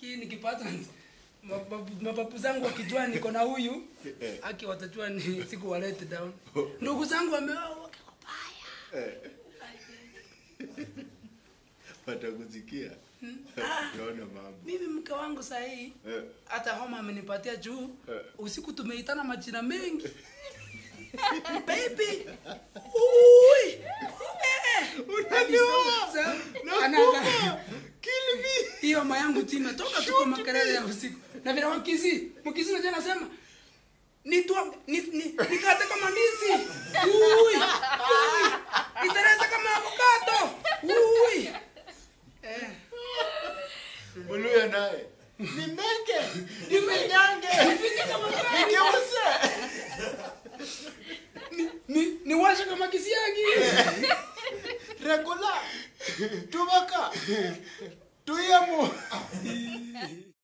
hii nikipata mapapu zangu wakijua niko na huyu aki watajua ni siku wa let down. Ndugu zangu wameoa wako baya. Watakusikia. Naona mambo. Mimi mke wangu saa hii hata homa amenipatia juu usiku tumeitana majina mengi. Baby. Ui. Unaniua. Kill me. Hiyo mayangu tima toka tuko makelele ya usiku. Na vile mkisi na jana sema nikate kama ndizi. Ui. Itereza kama avocado. Ui. Muluya naye. Nimeke. Nifinyange. Nifinye kama Nigeuse. Niwashe kama kisiagi. Regula. Tubaka. Tuyamo.